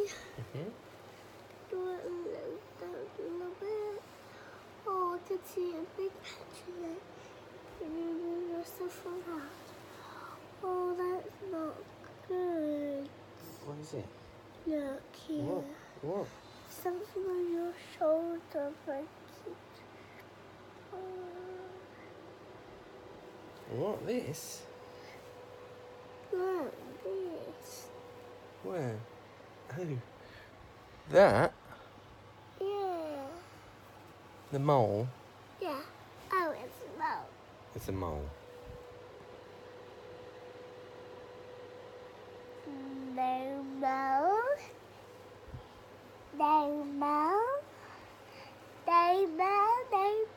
Mm-hmm. Do it a little bit. Oh, I can see a big patch in it. And you move yourself around. Oh, that's not good. What is it? Look here. What? What? Something on your shoulder, Frankie. What? This? Look, this. Where? Who? That? Yeah. The mole? Yeah. Oh, it's a mole. It's a mole. No mole. No mole. No mole. No